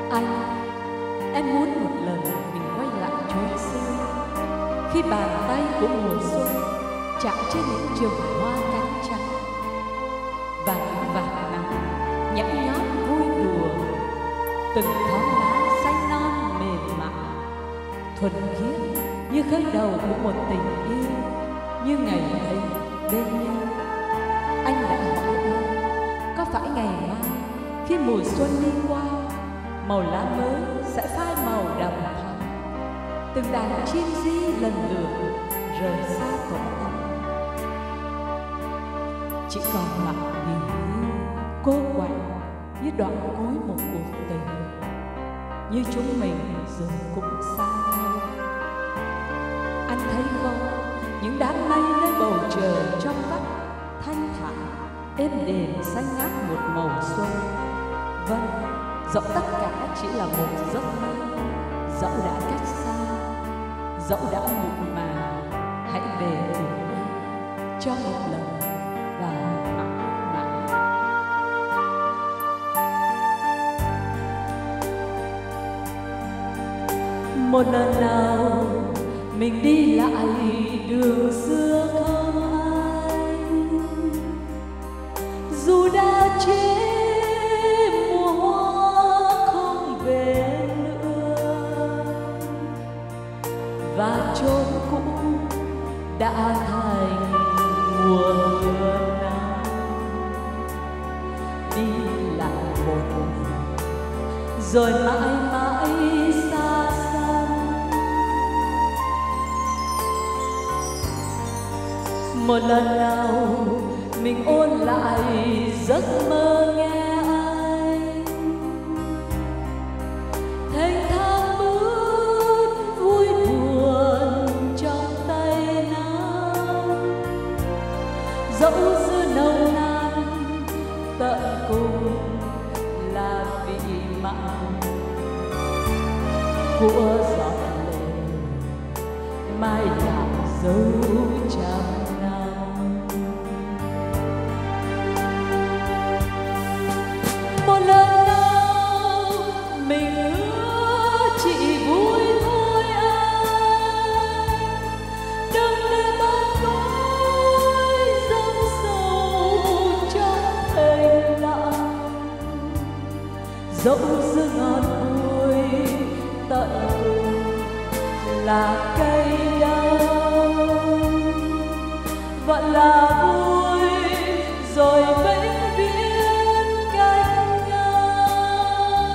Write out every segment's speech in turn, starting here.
Anh, em muốn một lần mình quay lại chốn xưa, khi bàn tay của mùa xuân chạm trên những chùm hoa cánh trắng, và những vạt nắng nhẵn nhót vui đùa, từng khóm lá xanh non mềm mại, thuần khiết như khởi đầu của một tình yêu, như ngày ấy bên nhau. Anh đã hỏi em, có phải ngày mai khi mùa xuân đi qua, màu lá mới sẽ phai màu đậm thắm, từng đàn chim di lần lượt rời xa tổ ấm, chỉ còn lại niềm yêu cô quạnh như đoạn cuối một cuộc tình, như chúng mình rồi cũng xa nhau. Anh thấy không, những đám mây nơi bầu trời trong vắt thanh thản êm đềm xanh ngát một màu xuân. Vâng, dẫu tất cả chỉ là một giấc mơ, dẫu đã cách xa, dẫu đã muộn màng, hãy về cùng em cho một lần và mãi mãi. Một lần nào mình đi lại đường xưa không anh, dù đã chết mùa hoa không về nữa, và chốn cũ đã thành mùa mưa nắng. Đi lại một mình rồi mãi mãi xa xăm, một lần nào mình ôn lại giấc mơ nghe anh, thanh thang bút vui buồn trong tay nắng, dẫu dư nồng nàn tận cùng là vị mặn của giọt lệ mai làm dấu trăm năm. Một lần nào mình hứa chỉ vui thôi anh, đừng để bóng tối dâng sâu trong thềm lặng, dẫu dư ngọt bùi tận cùng là cây đắng, vẫn là vui rồi vĩnh viễn cách nhau.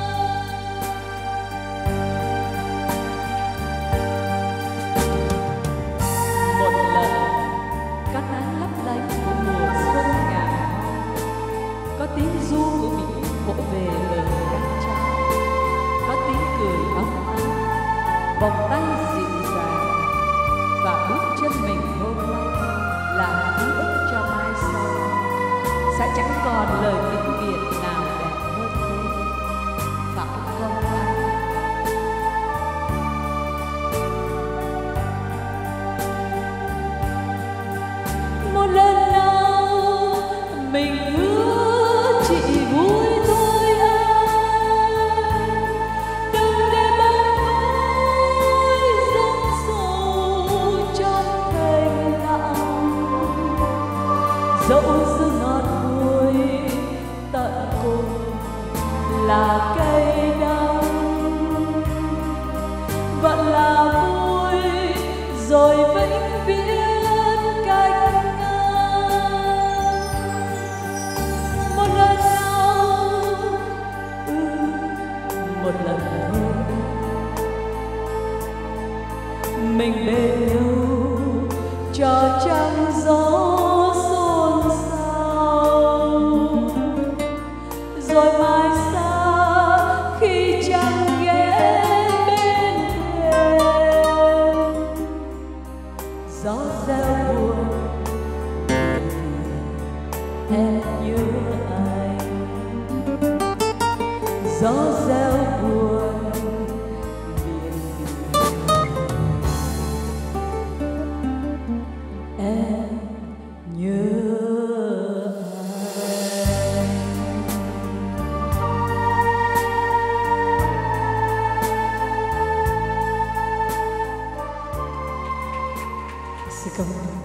Một lần các nắng lấp lánh của mùa xuân ngả, có tiếng ru của biển vỗ về bờ cát trắng, có tiếng cười ấm áp, vòng tay dịu dàng, và bước chân mình hôm nay là ký ức cho mai sau, sẽ chẳng còn lời vĩnh biệt nào đẹp hơn thế, phải không anh? Một lần nào mình hứa chỉ vui thôi anh, đừng để bóng tối dâng sâu trong thềm lặng, dẫu dư ngọt bùi tận cùng là cây đắng, vẫn là vui rồi vĩnh viễn cách ngang. Một lần nào, một lần thôi, mình bên nhau cho trăng gió xôn xao, rồi mai xa khi trăng ghé bên thềm, gió reo buồn em nhớ anh, gió reo buồn em nhớ. công.